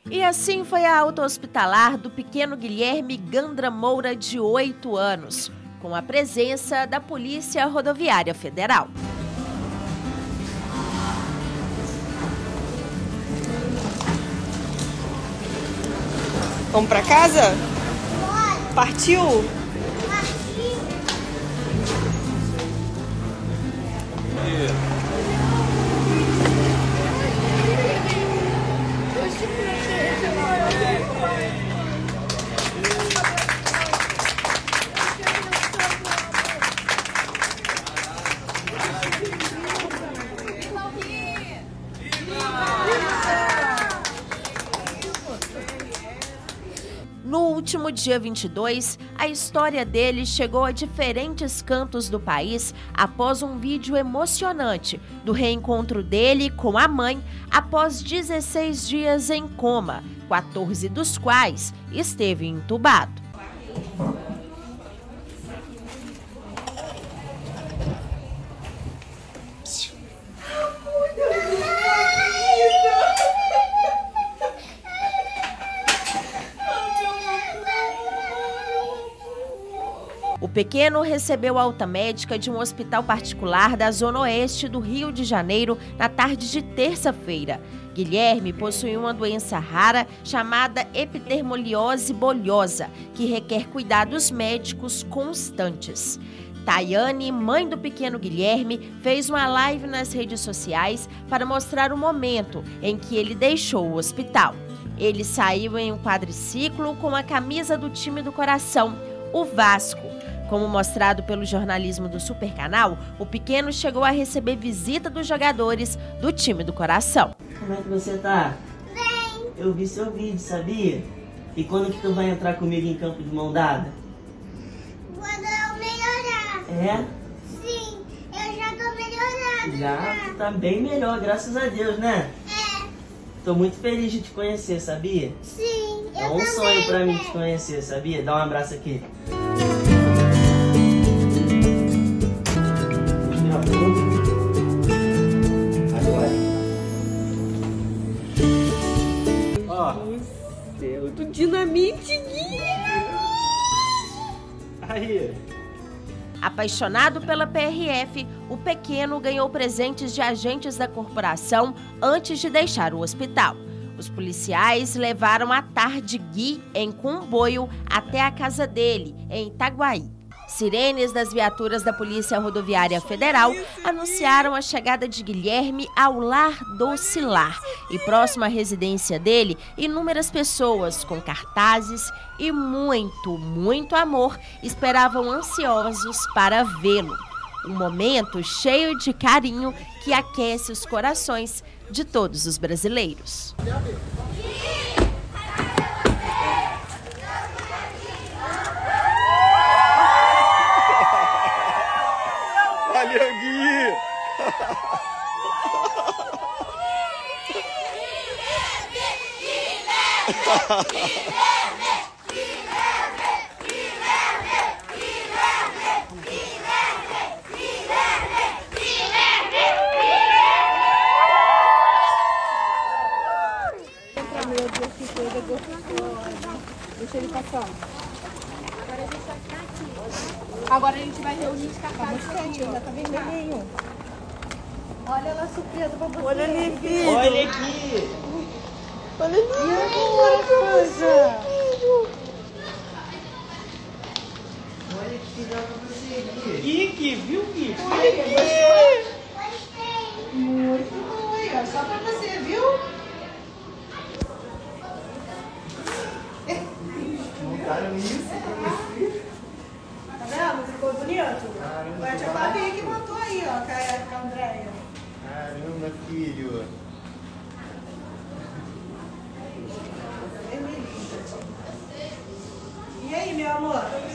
E assim foi a alta hospitalar do pequeno Guilherme Gandra Moura, de 8 anos, com a presença da Polícia Rodoviária Federal. Vamos pra casa? Partiu? No último dia 22, a história dele chegou a diferentes cantos do país após um vídeo emocionante do reencontro dele com a mãe após 16 dias em coma, 14 dos quais esteve entubado. O pequeno recebeu alta médica de um hospital particular da Zona Oeste do Rio de Janeiro na tarde de terça-feira. Guilherme possui uma doença rara chamada epidermoliose bolhosa, que requer cuidados médicos constantes. Tayane, mãe do pequeno Guilherme, fez uma live nas redes sociais para mostrar o momento em que ele deixou o hospital. Ele saiu em um quadriciclo com a camisa do time do coração, o Vasco. Como mostrado pelo jornalismo do Supercanal, o pequeno chegou a receber visita dos jogadores do time do coração. Como é que você tá? Bem. Eu vi seu vídeo, sabia? E quando que tu vai entrar comigo em campo de mão dada? Quando eu melhorar. É? Sim, eu já tô melhorando. Já, tu tá bem melhor, graças a Deus, né? É. Tô muito feliz de te conhecer, sabia? Sim, eu É um também. sonho pra mim te conhecer, sabia? Dá um abraço aqui. Do dinamite. Aí. Apaixonado pela PRF, o pequeno ganhou presentes de agentes da corporação antes de deixar o hospital. Os policiais levaram a tarde Gui em comboio até a casa dele, em Itaguaí. Sirenes das viaturas da Polícia Rodoviária Federal anunciaram a chegada de Guilherme ao Lar Doce Lar. E próximo à residência dele, inúmeras pessoas com cartazes e muito amor esperavam ansiosos para vê-lo. Um momento cheio de carinho que aquece os corações de todos os brasileiros. Valeu, Gui! Deixa ele passar. Agora a gente vai reunir os cartazes. Ainda tá vermelhinho. Olha lá a surpresa pra você. Olha ali, filho. Olha aqui! Olha ali. E agora, coisa? Olha que legal pra você, Gui! Gui, viu, Gui? Olha aqui. Muito bom. Só pra você, viu? Montaram isso pra você? Tá vendo? Ficou bonito? Foi a tia Fabi que botou aí, ó, com a Andréia. Caramba, filho! E aí, meu amor?